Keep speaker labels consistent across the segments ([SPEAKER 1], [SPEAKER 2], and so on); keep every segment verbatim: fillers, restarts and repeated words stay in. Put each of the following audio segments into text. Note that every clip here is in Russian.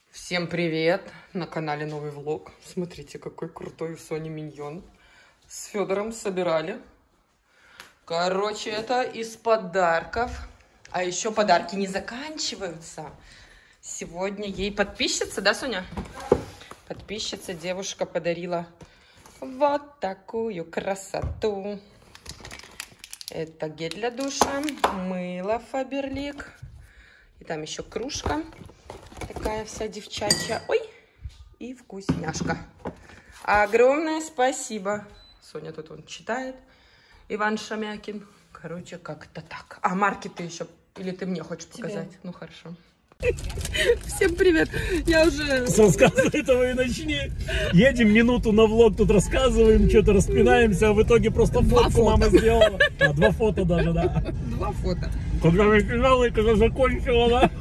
[SPEAKER 1] Всем привет! На канале новый влог. Смотрите, какой крутой у Сони миньон. С Федором собирали. Короче, это из подарков. А еще подарки не заканчиваются. Сегодня ей подписчица, да, Соня? Подписчица, девушка подарила вот такую красоту. Это гель для душа, мыло Фаберлик. И там еще кружка. Такая вся девчачья. Ой! И вкусняшка. Огромное спасибо. Соня тут он читает. Иван Шамякин. Короче, как-то так. А марки ты еще... Или ты мне хочешь показать? Тебе. Ну, хорошо. Всем привет. Я уже...
[SPEAKER 2] С рассказа этого и начни. Едем минуту на влог, тут рассказываем, что-то распинаемся, а в итоге просто фотку мама сделала. А, два фото даже, да.
[SPEAKER 1] Два фото.
[SPEAKER 2] Когда начинала и когда закончила, да.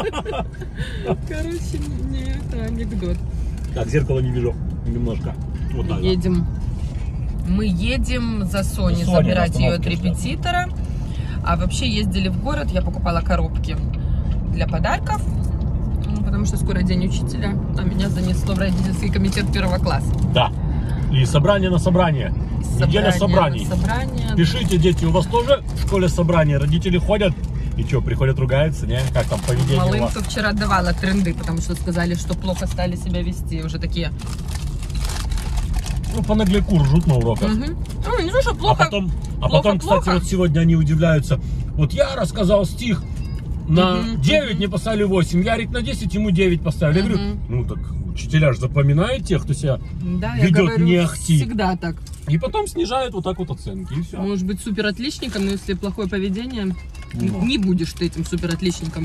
[SPEAKER 1] Короче, не это анекдот.
[SPEAKER 2] Так, зеркало не вижу. Немножко. Вот так.
[SPEAKER 1] Едем. Мы едем за Соней забирать ее от репетитора. А вообще ездили в город, я покупала коробки для подарков, потому что скоро день учителя, а меня занесло в родительский комитет первого класса.
[SPEAKER 2] Да. И собрание на собрание. Собрание Неделя собраний.
[SPEAKER 1] Собрание.
[SPEAKER 2] Пишите, дети, у вас тоже в школе собрание? Родители ходят? И что, приходят, ругаются, не? Как там поведение у вас?
[SPEAKER 1] Малынка вчера давала тренды, потому что сказали, что плохо стали себя вести. Уже такие...
[SPEAKER 2] Ну, по нагляку ржут на уроках.
[SPEAKER 1] Угу. Ну, не то, что плохо.
[SPEAKER 2] А потом, а
[SPEAKER 1] плохо,
[SPEAKER 2] потом кстати,
[SPEAKER 1] плохо.
[SPEAKER 2] вот сегодня они удивляются. Вот я рассказал стих на
[SPEAKER 1] угу,
[SPEAKER 2] девять,
[SPEAKER 1] угу.
[SPEAKER 2] мне поставили восемь. Ярик на десять, ему девять поставили. Угу. Я говорю, ну так учителя же запоминают тех, кто себя
[SPEAKER 1] да,
[SPEAKER 2] ведет
[SPEAKER 1] я говорю,
[SPEAKER 2] не ахти.
[SPEAKER 1] Всегда так.
[SPEAKER 2] И потом снижают вот так вот оценки, и все.
[SPEAKER 1] Может быть супер отличником, но если плохое поведение,
[SPEAKER 2] ну.
[SPEAKER 1] не будешь ты этим супер отличником.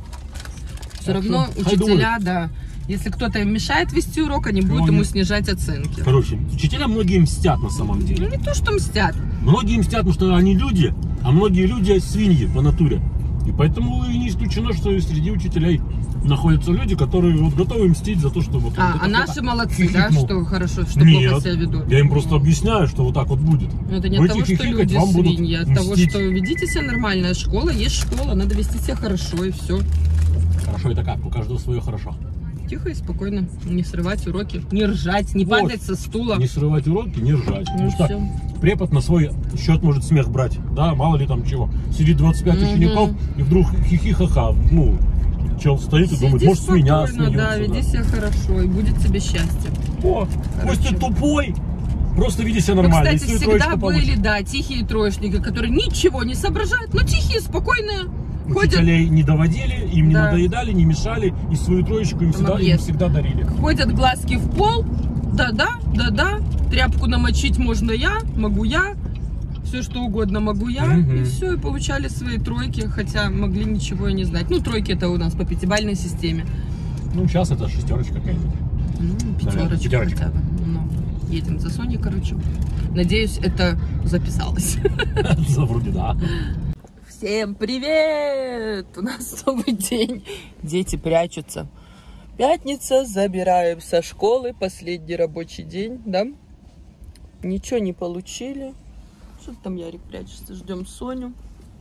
[SPEAKER 1] Все
[SPEAKER 2] так
[SPEAKER 1] равно
[SPEAKER 2] что,
[SPEAKER 1] учителя, да. Если кто-то им мешает вести урок, они будут ему снижать оценки.
[SPEAKER 2] Короче, учителя многие мстят на самом деле.
[SPEAKER 1] Ну не то, что мстят.
[SPEAKER 2] Многие мстят, потому что они люди, а многие люди свиньи по натуре. И поэтому и не исключено, что среди учителей находятся люди, которые вот готовы мстить за то, что вот...
[SPEAKER 1] А,
[SPEAKER 2] вот
[SPEAKER 1] а наши молодцы, да, что хорошо, что
[SPEAKER 2] Нет,
[SPEAKER 1] плохо себя ведут?
[SPEAKER 2] Я им просто объясняю, что вот так вот будет.
[SPEAKER 1] Но это не от того, что люди
[SPEAKER 2] вам
[SPEAKER 1] свиньи, а от того,
[SPEAKER 2] мстить.
[SPEAKER 1] что ведите себя нормально. Школа есть школа, надо вести себя хорошо и все.
[SPEAKER 2] Хорошо это как? У каждого свое хорошо.
[SPEAKER 1] Тихо и спокойно, не срывать уроки, не ржать, не
[SPEAKER 2] вот.
[SPEAKER 1] падать со стула.
[SPEAKER 2] Не срывать уроки, не ржать.
[SPEAKER 1] Ну,
[SPEAKER 2] потому что препод на свой счет может смех брать, да, мало ли там чего. Сидит двадцать пять угу. учеников, и вдруг хихи-ха-ха, ну, чел стоит и
[SPEAKER 1] Сиди
[SPEAKER 2] думает, может с меня
[SPEAKER 1] смеется. Да, веди
[SPEAKER 2] да.
[SPEAKER 1] себя хорошо, и будет тебе счастье.
[SPEAKER 2] О, пусть ты тупой, просто веди себя нормально.
[SPEAKER 1] Ну, кстати, всегда были, да, тихие троечники, которые ничего не соображают, но тихие, спокойные.
[SPEAKER 2] Учителей
[SPEAKER 1] ходят...
[SPEAKER 2] не доводили, им не
[SPEAKER 1] да.
[SPEAKER 2] надоедали, не мешали, и свою троечку им всегда, им всегда дарили.
[SPEAKER 1] Ходят глазки в пол, да-да, да-да, тряпку намочить можно я, могу я, все что угодно могу я, угу. И все, и получали свои тройки, хотя могли ничего и не знать. Ну, тройки это у нас по пятибалльной системе.
[SPEAKER 2] Ну, сейчас это шестерочка какая-нибудь.
[SPEAKER 1] Ну, пятерочка хотя бы. Ну, едем за Соней, короче. Надеюсь, это записалось.
[SPEAKER 2] Вроде да.
[SPEAKER 1] Всем привет! У нас новый день. Дети прячутся. Пятница, забираем со школы. Последний рабочий день, да? Ничего не получили. Что там Ярик прячется? Ждем Соню.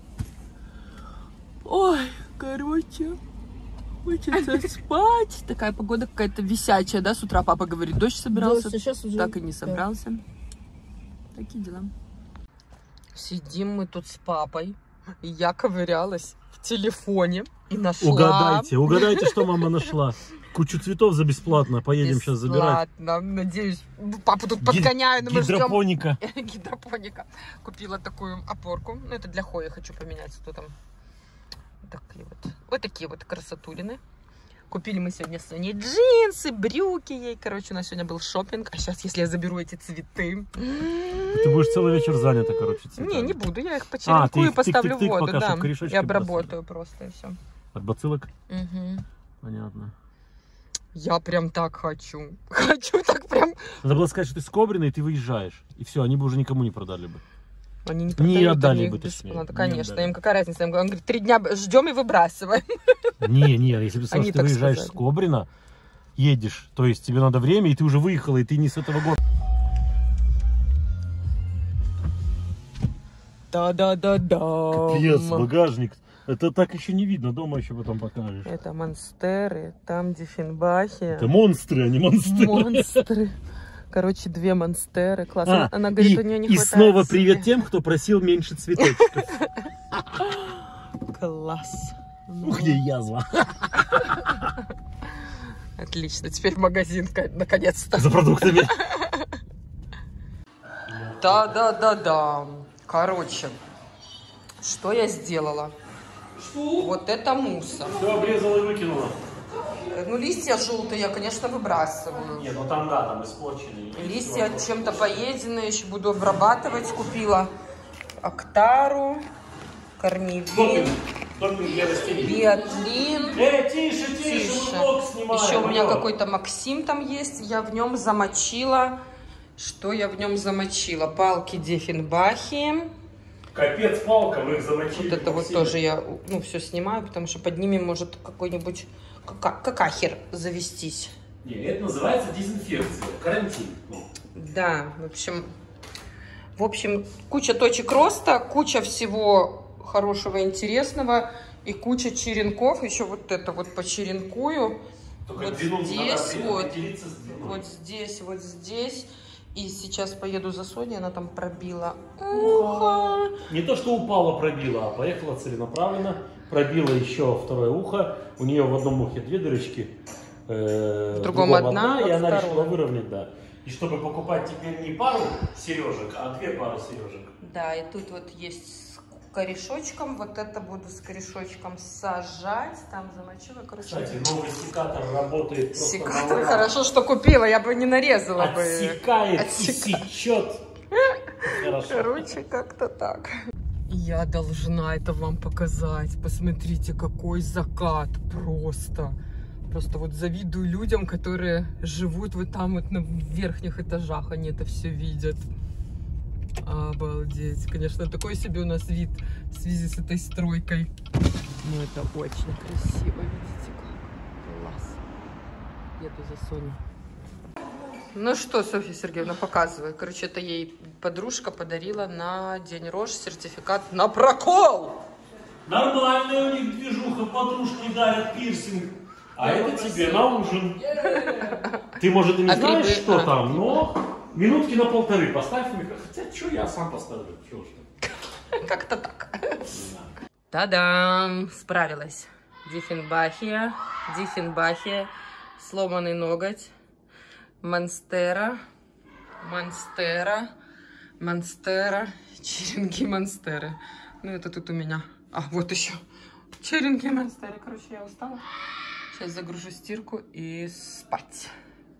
[SPEAKER 1] Ой, короче, хочется спать. Такая погода какая-то висячая, да? С утра папа говорит, дождь собирался. Да, сейчас уже... Так и не собрался. Да. Такие дела. Сидим мы тут с папой. И я ковырялась в телефоне и нашла...
[SPEAKER 2] Угадайте, угадайте, что мама нашла. Кучу цветов за бесплатно. Поедем бесплатно. Сейчас забирать.
[SPEAKER 1] Ладно, надеюсь. Папу тут подгоняю. Но
[SPEAKER 2] Гидропоника.
[SPEAKER 1] Мы ждем... Гидропоника. Купила такую опорку. Ну, это для Хоя хочу поменять. Что там? Такие вот. Вот такие вот красотулины. Купили мы сегодня с Соней джинсы, брюки ей. Короче, у нас сегодня был шопинг. А сейчас, если я заберу эти цветы...
[SPEAKER 2] Ты будешь целый вечер занята, короче, цветами.
[SPEAKER 1] Не, не буду. Я их почеренкую а, и поставлю в воду. Да. И обработаю
[SPEAKER 2] бросали.
[SPEAKER 1] Просто, и все.
[SPEAKER 2] От бациллок?
[SPEAKER 1] Угу.
[SPEAKER 2] Понятно.
[SPEAKER 1] Я прям так хочу. Хочу так прям...
[SPEAKER 2] Надо было сказать, что ты с Кобриной, и ты выезжаешь. И все, они бы уже никому не продали бы.
[SPEAKER 1] Они не,
[SPEAKER 2] не отдали бы,
[SPEAKER 1] точнее. Надо, конечно, им какая разница. Он говорит, три дня ждем и выбрасываем.
[SPEAKER 2] Не, не, если представь, что ты выезжаешь сказали. С Кобрина, едешь, то есть тебе надо время, и ты уже выехала, и ты не с этого года.
[SPEAKER 1] Да-да-да-да.
[SPEAKER 2] Капец, багажник. Это так еще не видно, дома еще потом покажешь.
[SPEAKER 1] Это монстеры, там Диффенбахи.
[SPEAKER 2] Это монстры, а не монстры.
[SPEAKER 1] Монстры. Короче, две монстеры. Класс. А, она говорит,
[SPEAKER 2] и,
[SPEAKER 1] у нее не
[SPEAKER 2] и
[SPEAKER 1] хватает.
[SPEAKER 2] И снова
[SPEAKER 1] себе.
[SPEAKER 2] привет тем, кто просил меньше цветочков.
[SPEAKER 1] Класс.
[SPEAKER 2] Ух, где язва.
[SPEAKER 1] Отлично, теперь в магазин, наконец-то.
[SPEAKER 2] За продуктами.
[SPEAKER 1] Да-да-да-да. Короче, что я сделала?
[SPEAKER 2] Что?
[SPEAKER 1] Вот это мусор.
[SPEAKER 2] Все обрезала и выкинула.
[SPEAKER 1] Ну, листья желтые я, конечно, выбрасываю.
[SPEAKER 2] Нет, ну там, да, там испорченные.
[SPEAKER 1] Листья чем-то поеденные, еще буду обрабатывать. Купила Актару, корневин, биотлин.
[SPEAKER 2] Э, тише, тише, тише.
[SPEAKER 1] Еще у меня какой-то Максим там есть. Я в нем замочила. Что я в нем замочила? Палки Диффенбахи.
[SPEAKER 2] Капец, палка, вы их замочили.
[SPEAKER 1] Вот это вот тоже я, ну, все снимаю, потому что под ними может какой-нибудь кака какахер завестись.
[SPEAKER 2] Не, это называется дезинфекция, карантин.
[SPEAKER 1] Да, в общем, в общем, куча точек роста, куча всего хорошего, интересного и куча черенков. Еще вот это вот почеренкую.
[SPEAKER 2] Только
[SPEAKER 1] вот
[SPEAKER 2] длину
[SPEAKER 1] здесь
[SPEAKER 2] надо
[SPEAKER 1] вот,
[SPEAKER 2] вот
[SPEAKER 1] здесь, вот здесь. И сейчас поеду за Соней, она там пробила ухо.
[SPEAKER 2] Не то, что упала, пробила, а поехала целенаправленно. Пробила еще второе ухо. У нее в одном ухе две дырочки. Э,
[SPEAKER 1] в другом одна,
[SPEAKER 2] одна,
[SPEAKER 1] вот
[SPEAKER 2] и она
[SPEAKER 1] второе.
[SPEAKER 2] решила выровнять, да. И чтобы покупать теперь не пару сережек, а две пары сережек.
[SPEAKER 1] Да, и тут вот есть с корешочком. Вот это буду с корешочком сажать. Там замочила, короче.
[SPEAKER 2] Кстати, новый секатор работает просто.
[SPEAKER 1] Секатор хорошо, что купила, я бы не нарезала бы.
[SPEAKER 2] Отсекает,
[SPEAKER 1] Отсекает.
[SPEAKER 2] и сечет. Хорошо.
[SPEAKER 1] Короче, как-то так. Я должна это вам показать. Посмотрите, какой закат просто. Просто вот завидую людям, которые живут вот там вот на верхних этажах. Они это все видят. Обалдеть. Конечно, такой себе у нас вид в связи с этой стройкой. Ну, это очень красиво. Видите, как? Класс. Еду за Соней. Ну что, Софья Сергеевна, показывай. Короче, это ей подружка подарила на день рожь сертификат на прокол.
[SPEAKER 2] Нормальная у них движуха, подружки дарят пирсинг. А это тебе на ужин. Ты, может, и не
[SPEAKER 1] А
[SPEAKER 2] знаешь,
[SPEAKER 1] грибы?
[SPEAKER 2] что
[SPEAKER 1] А.
[SPEAKER 2] там, но минутки на полторы поставь мне. Хотя, что я сам поставлю? Чего что?
[SPEAKER 1] Как-то так. Та-дам! Справилась. Диффенбахия, Диффенбахия, сломанный ноготь, монстера, монстера, монстера, черенки монстеры. Ну, это тут у меня. А, вот еще. Черенки монстеры. Короче, я устала. Сейчас загружу стирку и спать.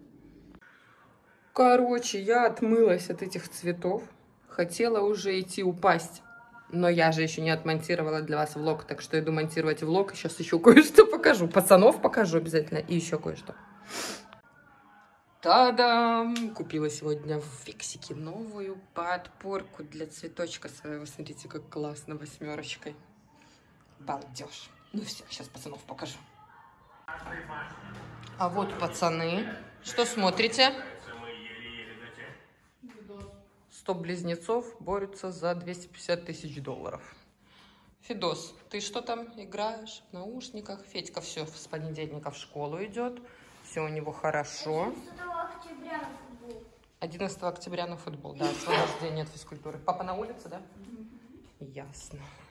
[SPEAKER 1] Короче, я отмылась от этих цветов. Хотела уже идти упасть. Но я же еще не отмонтировала для вас влог. Так что иду монтировать влог. Сейчас еще кое-что покажу. Пацанов покажу обязательно. И еще кое-что. Та-дам! Купила сегодня в Фиксике новую подпорку для цветочка своего. Смотрите, как классно, восьмерочкой. Балдеж. Ну все, сейчас пацанов покажу. А вот пацаны. Что смотрите? сто близнецов борются за двести пятьдесят тысяч долларов. Фидос, ты что там играешь в наушниках? Федька все с понедельника в школу идет. Все у него хорошо. одиннадцатого октября на футбол. Да, освобождение от физкультуры. Папа на улице, да? Ясно.